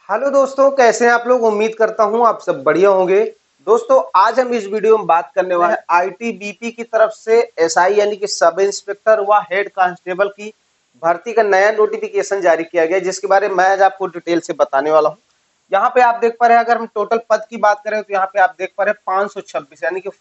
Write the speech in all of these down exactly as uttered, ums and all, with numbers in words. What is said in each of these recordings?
Hello दोस्तों, कैसे हैं आप लोग। उम्मीद करता हूं आप सब बढ़िया होंगे। दोस्तों, आज हम इस वीडियो में बात करने वाले हैं आईटीबीपी की तरफ से एसआई यानी कि सब इंस्पेक्टर व हेड कांस्टेबल की भर्ती का नया नोटिफिकेशन जारी किया गया है, जिसके बारे में मैं आज आपको डिटेल से बताने वाला हूं। यहाँ पे आप देख पा रहे हैं, अगर हम टोटल पद की बात करें तो यहाँ पे आप देख पा रहे हैं पाँच सौ छब्बीस यानी कि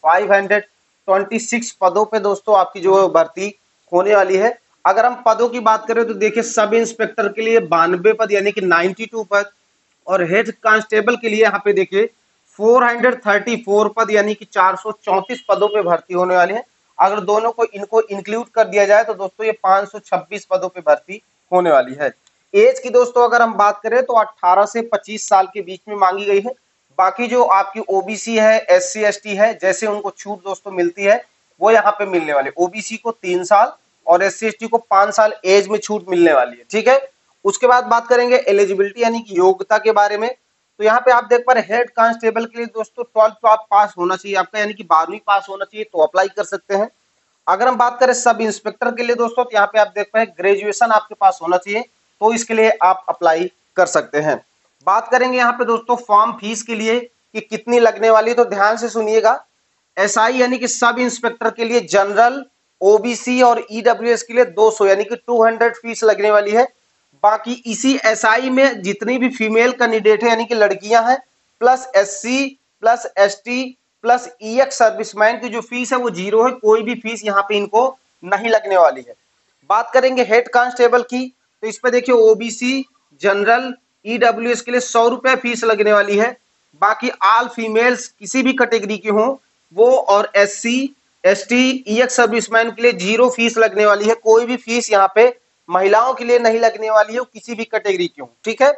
पाँच सौ छब्बीस पदों पे दोस्तों आपकी जो भर्ती होने वाली है। अगर हम पदों की बात करें तो देखिए, सब इंस्पेक्टर के लिए बानवे पद यानी कि बानवे पद, और हेड कांस्टेबल के लिए यहाँ पे देखिए चार सौ चौंतीस पद यानी कि चार सौ चौंतीस पदों पे भर्ती होने वाली है। अगर दोनों को इनको इंक्लूड कर दिया जाए तो दोस्तों ये पाँच सौ छब्बीस पदों पे भर्ती होने वाली है। एज की दोस्तों अगर हम बात करें तो अठारह से पच्चीस साल के बीच में मांगी गई है। बाकी जो आपकी ओबीसी है, एससी एसटी है, जैसे उनको छूट दोस्तों मिलती है वो यहाँ पे मिलने वाली। ओबीसी को तीन साल और एससी एसटी को पांच साल एज में छूट मिलने वाली है। ठीक है। उसके बाद बात करेंगे एलिजिबिलिटी यानी कि योग्यता के बारे में। तो यहाँ पे आप देख पा रहे हेड कांस्टेबल के लिए दोस्तों ट्वेल्थ तो आप पास होना चाहिए आपका, यानी कि बारहवीं पास होना चाहिए तो अप्लाई कर सकते हैं। अगर हम बात करें सब इंस्पेक्टर के लिए दोस्तों, तो यहाँ पे आप देख पाए ग्रेजुएशन आपके पास होना चाहिए, तो इसके लिए आप अप्लाई कर सकते हैं। बात करेंगे यहाँ पे दोस्तों फॉर्म फीस के लिए कि कितनी लगने वाली है, तो ध्यान से सुनिएगा। एसआई यानी कि सब इंस्पेक्टर के लिए जनरल, ओबीसी और ईडब्ल्यूएस के लिए दो सौ यानी कि दो सौ फीस लगने वाली है। बाकी इसी एसआई में जितनी भी फीमेल कैंडिडेट है यानी कि लड़कियां हैं, plus SC plus ST plus ex servicemen की जो फीस है वो जीरो है, कोई भी फीस यहाँ पे इनको नहीं लगने वाली है। बात करेंगे हेड कांस्टेबल की, तो इस पे देखिए ओबीसी, जनरल, ईडब्ल्यूएस के लिए सौ रुपए फीस लगने वाली है। बाकी ऑल फीमेल्स किसी भी कैटेगरी के हों वो, और एससी एसटी ईएक्स सर्विसमैन के लिए जीरो फीस लगने वाली है। कोई भी फीस यहाँ पे महिलाओं के लिए नहीं लगने वाली है, किसी भी कैटेगरी की हो। ठीक है।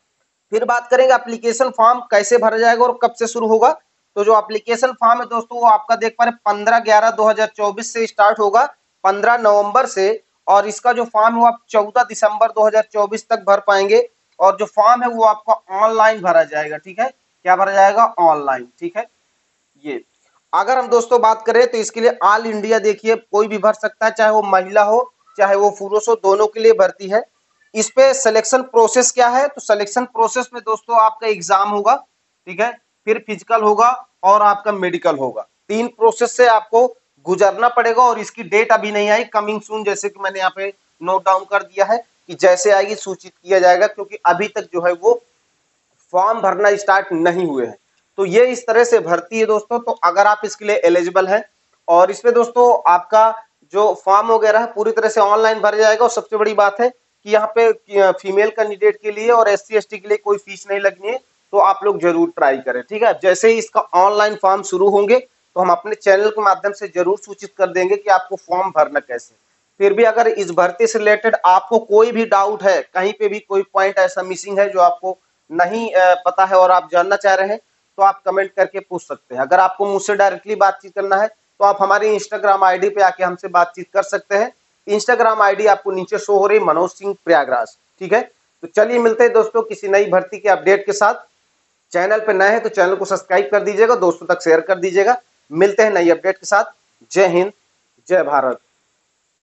फिर बात करेंगे एप्लीकेशन फॉर्म कैसे भरा जाएगा और कब से शुरू होगा। तो जो एप्लीकेशन फॉर्म है दोस्तों वो आपका देख पा रहे पंद्रह ग्यारह दो हजार चौबीस से स्टार्ट होगा, पंद्रह नवंबर से। और इसका जो फॉर्म है वो आप चौदह दिसंबर दो हजार चौबीस तक भर पाएंगे। और जो फॉर्म है वो आपका ऑनलाइन भरा जाएगा। ठीक है। क्या भरा जाएगा? ऑनलाइन। ठीक है। ये अगर हम दोस्तों बात करें तो इसके लिए ऑल इंडिया देखिए कोई भी भर सकता है, चाहे वो महिला हो चाहे वो पुरुष हो, दोनों के लिए भर्ती है। इस पे सिलेक्शन प्रोसेस क्या है, तो सिलेक्शन प्रोसेस में दोस्तों आपका एग्जाम होगा। ठीक है। फिर फिजिकल होगा और आपका मेडिकल होगा। तीन प्रोसेस से आपको गुजरना पड़ेगा और इसकी डेट अभी नहीं आई, कमिंग सून, जैसे कि मैंने यहाँ पे नोट डाउन कर दिया है कि जैसे आएगी सूचित किया जाएगा, क्योंकि अभी तक जो है वो फॉर्म भरना स्टार्ट नहीं हुए हैं। तो ये इस तरह से भर्ती है दोस्तों। तो अगर आप इसके लिए एलिजिबल हैं, और इसमें दोस्तों आपका जो फॉर्म वगैरह है पूरी तरह से ऑनलाइन भर जाएगा। और सबसे बड़ी बात है कि यहाँ पे फीमेल कैंडिडेट के लिए और एस सी एस टी के लिए कोई फीस नहीं लगनी है, तो आप लोग जरूर ट्राई करें। ठीक है। जैसे ही इसका ऑनलाइन फॉर्म शुरू होंगे तो हम अपने चैनल के माध्यम से जरूर सूचित कर देंगे कि आपको फॉर्म भरना कैसे। फिर भी अगर इस भर्ती से रिलेटेड आपको कोई भी डाउट है, कहीं पे भी कोई पॉइंट ऐसा मिसिंग है जो आपको नहीं पता है और आप जानना चाह रहे हैं, तो आप कमेंट करके पूछ सकते हैं। अगर आपको मुझसे डायरेक्टली बातचीत करना है तो आप हमारी इंस्टाग्राम आईडी पे आके हमसे बातचीत कर सकते हैं। इंस्टाग्राम आईडी आपको नीचे शो हो रही, मनोज सिंह प्रयागराज। ठीक है। तो चलिए मिलते हैं दोस्तों किसी नई भर्ती के अपडेट के साथ। चैनल पे नए हैं तो चैनल को सब्सक्राइब कर दीजिएगा, दोस्तों तक शेयर कर दीजिएगा। मिलते हैं नई अपडेट के साथ। जय हिंद, जय भारत।